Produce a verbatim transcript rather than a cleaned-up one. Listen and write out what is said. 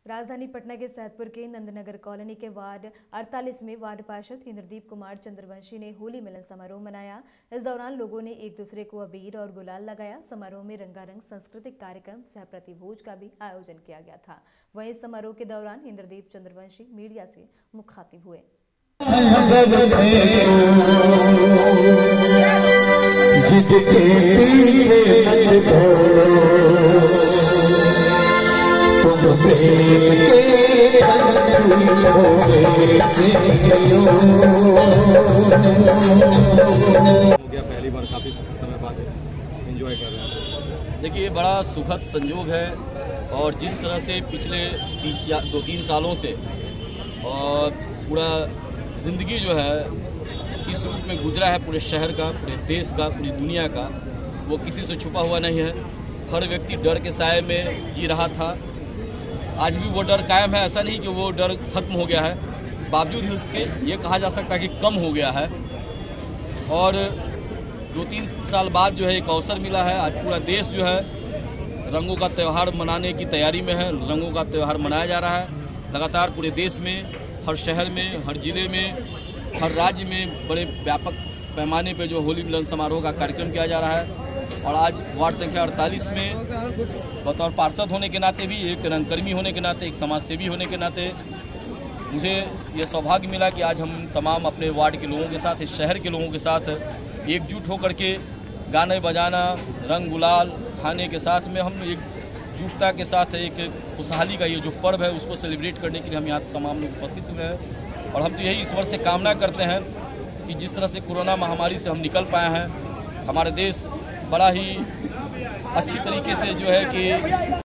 राजधानी पटना के सैदपुर के नंदनगर कॉलोनी के वार्ड अड़तालीस में वार्ड पार्षद इंद्रदीप कुमार चंद्रवंशी ने होली मिलन समारोह मनाया। इस दौरान लोगों ने एक दूसरे को अबीर और गुलाल लगाया। समारोह में रंगारंग सांस्कृतिक कार्यक्रम सह प्रतिभोज का भी आयोजन किया गया था। वहीं इस समारोह के दौरान इंद्रदीप चंद्रवंशी मीडिया से मुखातिब हुए। पहली बार काफी समय बाद एंजॉय कर रहे हैं। देखिए, बड़ा सुखद संयोग है और जिस तरह से पिछले तीन दो तीन सालों से और पूरा जिंदगी जो है इस रूप में गुजरा है, पूरे शहर का, पूरे देश का, पूरी दुनिया का, वो किसी से छुपा हुआ नहीं है। हर व्यक्ति डर के साए में जी रहा था। आज भी वो डर कायम है, ऐसा नहीं कि वो डर खत्म हो गया है। बावजूद ही उसके ये कहा जा सकता है कि कम हो गया है और दो तीन साल बाद जो है एक अवसर मिला है। आज पूरा देश जो है रंगों का त्यौहार मनाने की तैयारी में है। रंगों का त्यौहार मनाया जा रहा है लगातार पूरे देश में, हर शहर में, हर जिले में, हर राज्य में बड़े व्यापक पैमाने पे जो होली मिलन समारोह का कार्यक्रम किया जा रहा है। और आज वार्ड संख्या अड़तालीस में बतौर पार्षद होने के नाते भी, एक रंगकर्मी होने के नाते, एक समाजसेवी होने के नाते मुझे ये सौभाग्य मिला कि आज हम तमाम अपने वार्ड के लोगों के साथ, इस शहर के लोगों के साथ एकजुट होकर के गाने बजाना, रंग गुलाल खाने के साथ में हम एकजुटता के साथ एक खुशहाली का ये जो पर्व है उसको सेलिब्रेट करने के लिए हम यहाँ तमाम लोग उपस्थित हुए हैं। और हम तो यही ईश्वर से कामना करते हैं कि जिस तरह से कोरोना महामारी से हम निकल पाए हैं, हमारा देश बड़ा ही अच्छी तरीके से जो है कि